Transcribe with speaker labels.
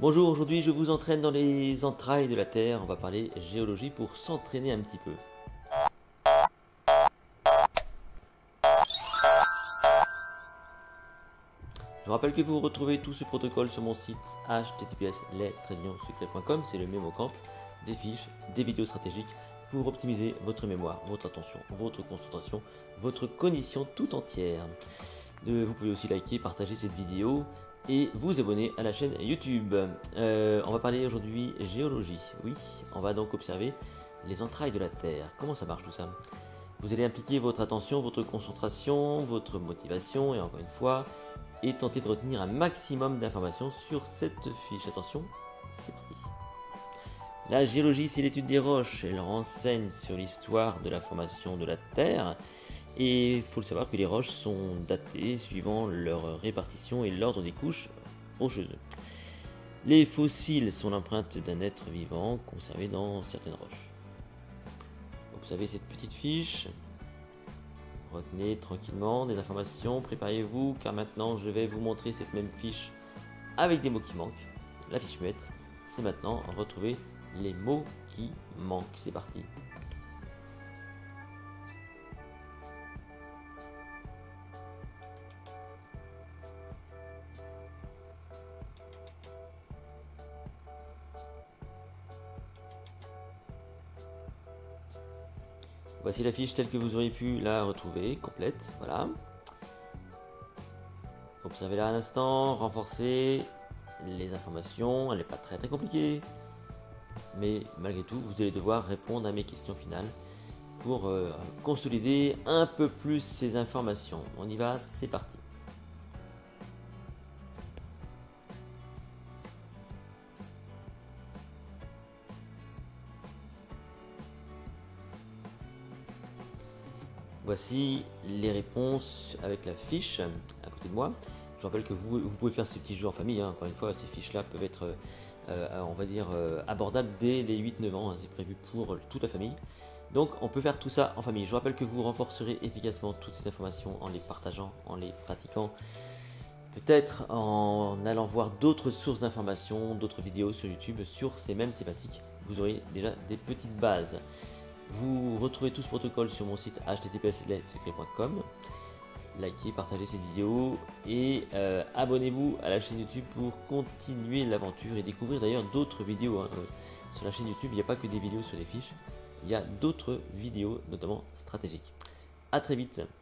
Speaker 1: Bonjour, aujourd'hui je vous entraîne dans les entrailles de la Terre. On va parler géologie pour s'entraîner un petit peu. Je vous rappelle que vous retrouvez tout ce protocole sur mon site https://les-secrets.com. C'est le MemoCamp, des fiches, des vidéos stratégiques pour optimiser votre mémoire, votre attention, votre concentration, votre cognition tout entière. Vous pouvez aussi liker, partager cette vidéo et vous abonner à la chaîne YouTube. On va parler aujourd'hui géologie. Oui, on va donc observer les entrailles de la Terre. Comment ça marche tout ça? Vous allez impliquer votre attention, votre concentration, votre motivation et encore une fois, et tenter de retenir un maximum d'informations sur cette fiche. Attention, c'est parti. La géologie, c'est l'étude des roches. Elle renseigne sur l'histoire de la formation de la Terre. Et il faut le savoir que les roches sont datées suivant leur répartition et l'ordre des couches rocheuses. Les fossiles sont l'empreinte d'un être vivant conservé dans certaines roches. Observez cette petite fiche. Retenez tranquillement des informations, préparez-vous car maintenant je vais vous montrer cette même fiche avec des mots qui manquent. La fiche muette, c'est maintenant retrouver les mots qui manquent. C'est parti. Voici la fiche telle que vous auriez pu la retrouver, complète, voilà. Observez-la un instant, renforcez les informations, elle n'est pas très compliquée. Mais malgré tout, vous allez devoir répondre à mes questions finales pour consolider un peu plus ces informations. On y va, c'est parti. Voici les réponses avec la fiche à côté de moi. Je rappelle que vous pouvez faire ce petit jeu en famille. Encore une fois, ces fiches-là peuvent être, on va dire, abordables dès les 8-9 ans. C'est prévu pour toute la famille. Donc, on peut faire tout ça en famille. Je rappelle que vous renforcerez efficacement toutes ces informations en les partageant, en les pratiquant. Peut-être en allant voir d'autres sources d'informations, d'autres vidéos sur YouTube sur ces mêmes thématiques. Vous aurez déjà des petites bases. Vous retrouvez tout ce protocole sur mon site https://les-secrets.com. Likez, partagez cette vidéo et abonnez-vous à la chaîne YouTube pour continuer l'aventure et découvrir d'ailleurs d'autres vidéos. Sur la chaîne YouTube, il n'y a pas que des vidéos sur les fiches, il y a d'autres vidéos, notamment stratégiques. A très vite.